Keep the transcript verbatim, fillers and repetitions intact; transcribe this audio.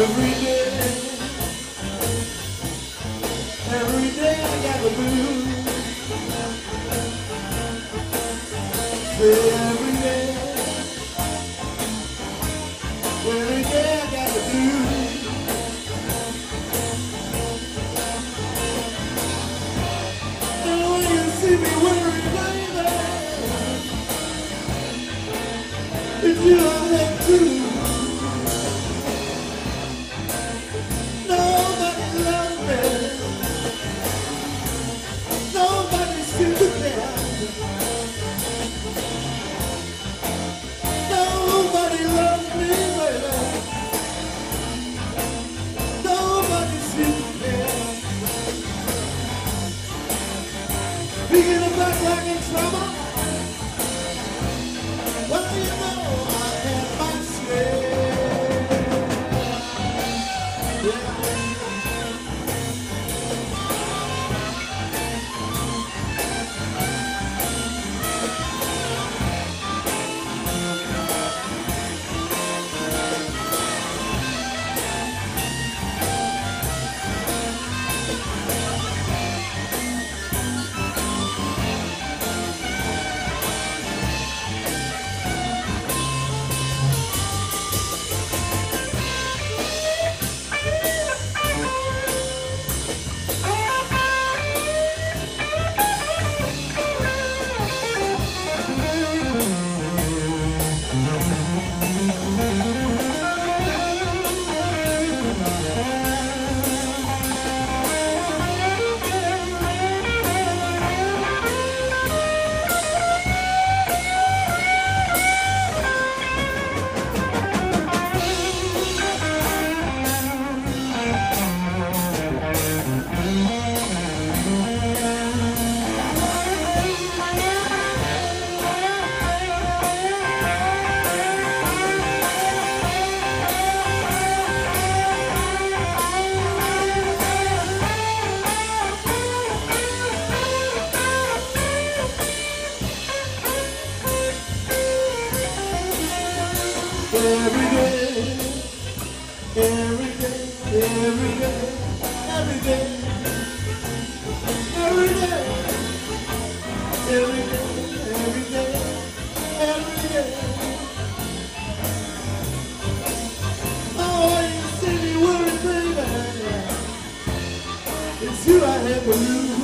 Every day, every day I got the blues. Every day, every day I got the blues. And when you see me worried, baby, it's you I have to. Nobody loves me. Nobody seems to care. Nobody loves me, baby. Nobody seems to care. Speaking of back like in trouble, well, you know I had my share. Yeah. Every day, every day, every day, every day, every day, every day, every day, every day. Oh, you see me worried, baby. It's you I have to lose.